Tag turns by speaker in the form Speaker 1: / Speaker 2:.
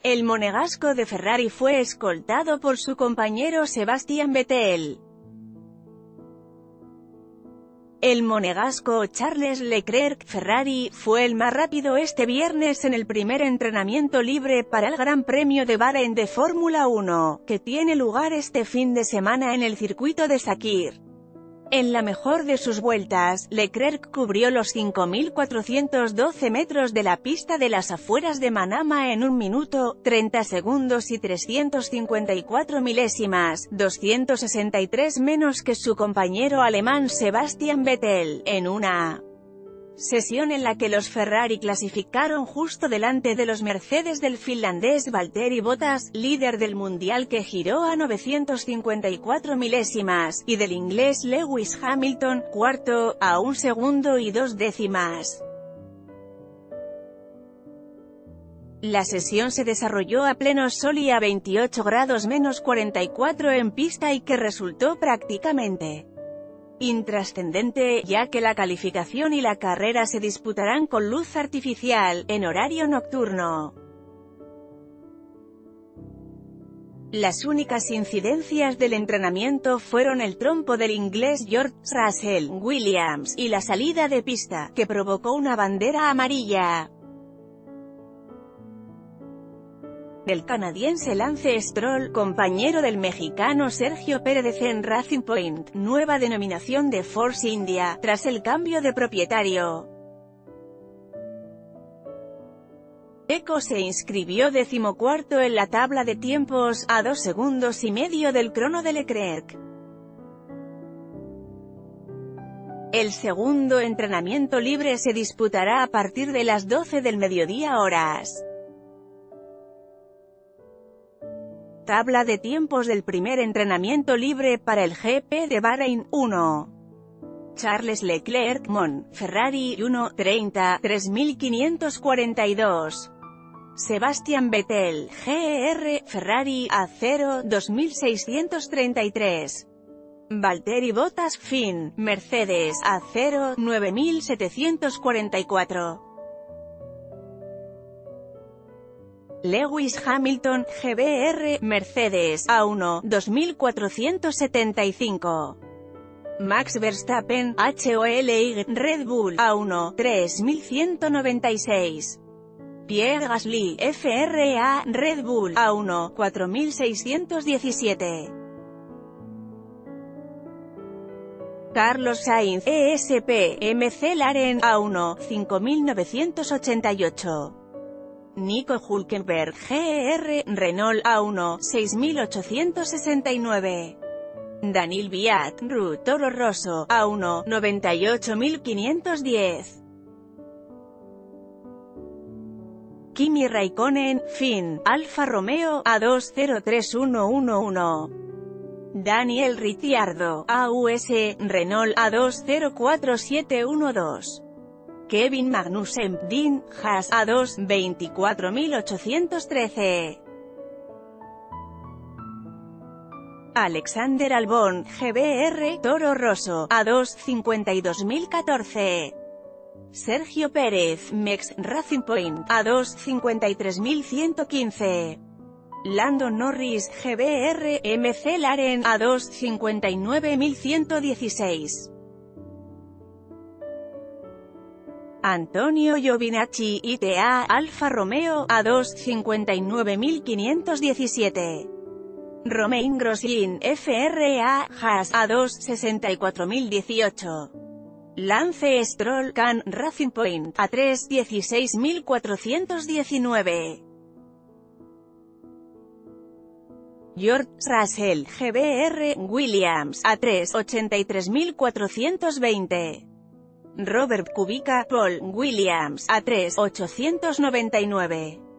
Speaker 1: El monegasco de Ferrari fue escoltado por su compañero Sebastian Vettel. El monegasco Charles Leclerc, Ferrari, fue el más rápido este viernes en el primer entrenamiento libre para el Gran Premio de Bahrein de Fórmula 1, que tiene lugar este fin de semana en el circuito de Sakir. En la mejor de sus vueltas, Leclerc cubrió los 5.412 metros de la pista de las afueras de Manama en 1 minuto, 30 segundos y 354 milésimas, 263 menos que su compañero alemán Sebastian Vettel, en una sesión en la que los Ferrari clasificaron justo delante de los Mercedes del finlandés Valtteri Bottas, líder del mundial que giró a 954 milésimas, y del inglés Lewis Hamilton, cuarto, a 1 segundo y 2 décimas. La sesión se desarrolló a pleno sol y a 28 grados menos 44 en pista y que resultó prácticamente intrascendente, ya que la calificación y la carrera se disputarán con luz artificial, en horario nocturno. Las únicas incidencias del entrenamiento fueron el trompo del inglés George Russell Williams, y la salida de pista, que provocó una bandera amarilla. El canadiense Lance Stroll, compañero del mexicano Sergio Pérez en Racing Point, nueva denominación de Force India, tras el cambio de propietario. Checo se inscribió 14º en la tabla de tiempos, a 2,5 segundos del crono de Leclerc. El segundo entrenamiento libre se disputará a partir de las 12 del mediodía horas. Tabla de tiempos del primer entrenamiento libre para el GP de Bahrein. 1. Charles Leclerc, Mon, Ferrari, 1:30, 3542. Sebastian Vettel, GR, Ferrari, A0, 2633. Valtteri Bottas, Finn, Mercedes, A0, 9744. Lewis Hamilton, GBR, Mercedes, A1, 2475. Max Verstappen, HOLY, Red Bull, A1, 3196. Pierre Gasly, FRA, Red Bull, A1, 4617. Carlos Sainz, ESP, McLaren, A1, 5988. Nico Hülkenberg, GR, Renault, A1, 6869. Daniil Kvyat, RU, Toro Rosso, A1, 98510. Kimi Raikkonen, Finn, Alfa Romeo, A2, 03111. Daniel Ricciardo, AUS, Renault, A2, 04712. Kevin Magnussen, DIN, Haas, A2, 24813. Alexander Albon, GBR, Toro Rosso, A2, 52014. Sergio Pérez, MEX, Racing Point, A2, 53115. Lando Norris, GBR, McLaren, A2, 59116. Antonio Giovinazzi, ITA, Alfa Romeo, A2, 59517. Romain Grosjean, FRA, Haas, A2, 64018. Lance Stroll, CAN, Racing Point, A3, 16419. George Russell, GBR, Williams, A3, 83420. Robert Kubica, Paul, Williams, A3, 899.